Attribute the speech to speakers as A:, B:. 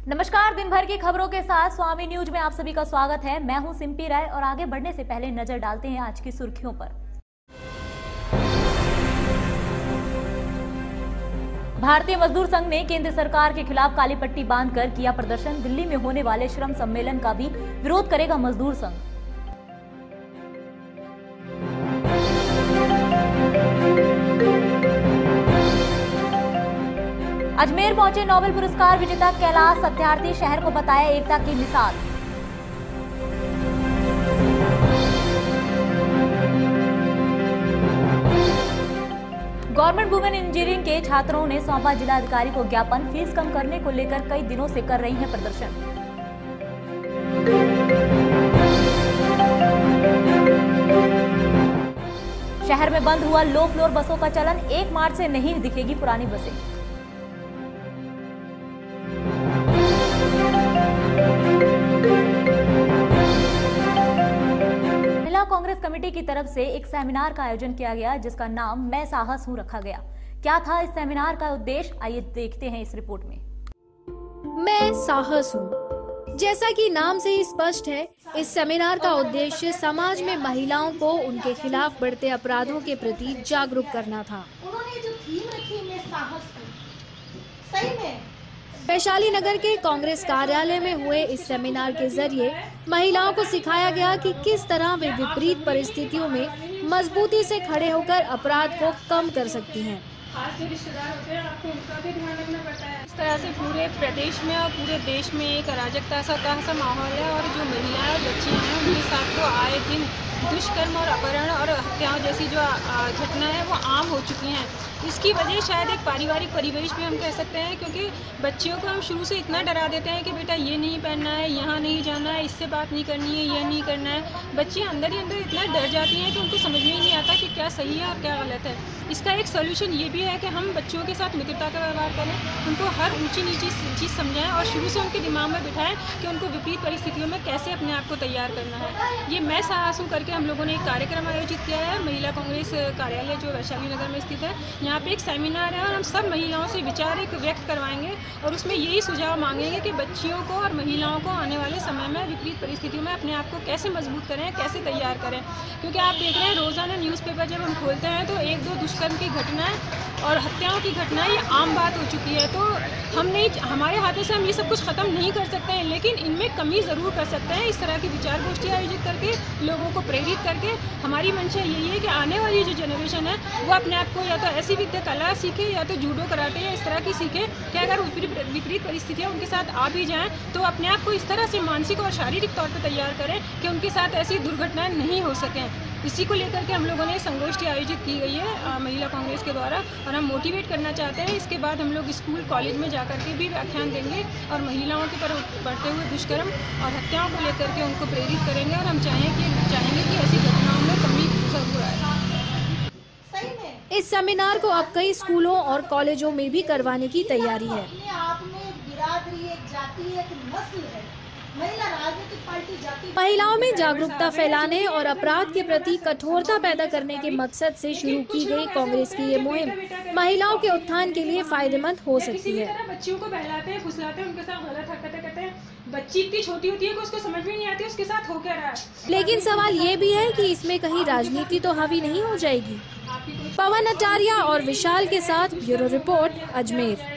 A: नमस्कार, दिन भर की खबरों के साथ स्वामी न्यूज में आप सभी का स्वागत है। मैं हूं सिंपी राय और आगे बढ़ने से पहले नजर डालते हैं आज की सुर्खियों पर। भारतीय मजदूर संघ ने केंद्र सरकार के खिलाफ काली पट्टी बांधकर किया प्रदर्शन। दिल्ली में होने वाले श्रम सम्मेलन का भी विरोध करेगा मजदूर संघ। अजमेर पहुंचे नोबेल पुरस्कार विजेता कैलाश सत्यार्थी, शहर को बताया एकता की मिसाल। गवर्नमेंट वुमेन इंजीनियरिंग के छात्रों ने सौंपा जिलाधिकारी को ज्ञापन। फीस कम करने को लेकर कई दिनों से कर रही हैं प्रदर्शन। शहर में बंद हुआ लो फ्लोर बसों का चलन। 1 मार्च से नहीं दिखेगी पुरानी बसें। कांग्रेस कमेटी की तरफ से एक सेमिनार का आयोजन किया गया जिसका नाम मैं साहस हूं रखा गया। क्या था इस सेमिनार का उद्देश्य, आइए देखते हैं इस रिपोर्ट में।
B: मैं साहस हूं, जैसा कि नाम से ही स्पष्ट है, इस सेमिनार का उद्देश्य समाज में महिलाओं को उनके खिलाफ बढ़ते अपराधों के प्रति जागरूक करना था।
C: उन्होंने जो थीम रखी मैं साहस हूं, सही में
B: वैशाली नगर के कांग्रेस कार्यालय में हुए इस सेमिनार के जरिए महिलाओं को सिखाया गया कि किस तरह वे विपरीत परिस्थितियों में मजबूती से खड़े होकर अपराध को कम कर सकती हैं।
D: खास जो रिश्तेदार होते हैं आपको उनका भी ध्यान रखना पड़ता है। इस तरह से पूरे प्रदेश में और पूरे देश में एक अराजकता सा माहौल है और जो महिलाएं और बच्चियां हैं उनके साथ तो आए दिन दुष्कर्म और अपहरण और हत्याओं जैसी जो घटना है वो आम हो चुकी हैं। इसकी वजह शायद एक पारिवारिक परिवेश भी हम कह सकते हैं, क्योंकि बच्चियों को हम शुरू से इतना डरा देते हैं कि बेटा ये नहीं पहनना है, यहाँ नहीं जाना है, इससे बात नहीं करनी है, ये नहीं करना है। बच्चियाँ अंदर ही अंदर इतना डर जाती हैं कि उनको समझ में ही नहीं आता कि क्या सही है और क्या गलत है। इसका एक सोल्यूशन ये भी है कि हम बच्चियों के साथ मित्रता का व्यवहार करें, उनको हर ऊंची नीची चीज़ समझाएं और शुरू से उनके दिमाग में बिठाएं कि उनको विपरीत परिस्थितियों में कैसे अपने आप को तैयार करना है। ये मैं साहस हूं करके हम लोगों ने एक कार्यक्रम आयोजित किया है। महिला कांग्रेस कार्यालय जो वैशाली नगर में स्थित है, यहाँ पे एक सेमिनार है और हम सब महिलाओं से विचार एक व्यक्त करवाएंगे और उसमें यही सुझाव मांगेंगे कि बच्चियों को और महिलाओं को आने वाले समय में विपरीत परिस्थितियों में अपने आप को कैसे मजबूत करें, कैसे तैयार करें। क्योंकि आप देख रहे हैं रोज़ाना न्यूज़पेपर जब हम खोलते हैं तो 1-2 दुष्कर्म की घटनाएं और हत्याओं की घटनाएं ये आम बात हो चुकी है। तो हम नहीं, हमारे हाथों से हम ये सब कुछ ख़त्म नहीं कर सकते हैं, लेकिन इनमें कमी ज़रूर कर सकते हैं। इस तरह की विचार गोष्ठी आयोजित करके लोगों को प्रेरित करके हमारी मंशा यही है कि आने वाली जो जनरेशन है वो अपने आप को या तो ऐसी विद्या कला सीखे या तो जूडो कराटे या इस तरह की सीखे कि अगर विपरीत परिस्थितियाँ उनके साथ आ भी जाएँ तो अपने आप को इस तरह से मानसिक और शारीरिक तौर पर तैयार करें कि उनके साथ ऐसी दुर्घटनाएं नहीं हो सकें। इसी को लेकर के हम लोगों ने संगोष्ठी आयोजित की गई है महिला कांग्रेस के द्वारा और हम मोटिवेट करना चाहते हैं। इसके बाद हम लोग स्कूल कॉलेज में जाकर के भी व्याख्यान देंगे और महिलाओं के पर बढ़ते हुए दुष्कर्म और हत्याओं को लेकर के उनको प्रेरित करेंगे और हम चाहेंगे कि ऐसी घटनाओं में कमी जरूर आए।
B: इस सेमिनार को अब कई स्कूलों और कॉलेजों में भी करवाने की तैयारी है।
C: अपने आप में बिरादरी, एक जाति, एक नस्ल है। महिला राजनीतिक पार्टी जाति
B: महिलाओं में जागरूकता फैलाने और अपराध के प्रति कठोरता पैदा करने के मकसद से शुरू की गई कांग्रेस की ये मुहिम महिलाओं के उत्थान के लिए फायदेमंद हो सकती है।
D: बच्चियों को बहलाते हैं, फुसलाते हैं, उनके साथ गलत हरकतें करते हैं। बच्ची इतनी छोटी होती है कि उसको समझ में नहीं आती उसके साथ हो क्या रहा है।
B: लेकिन सवाल ये भी है कि इसमें कहीं राजनीति तो हावी नहीं हो जाएगी। पवन आचार्य और विशाल के साथ ब्यूरो रिपोर्ट, अजमेर।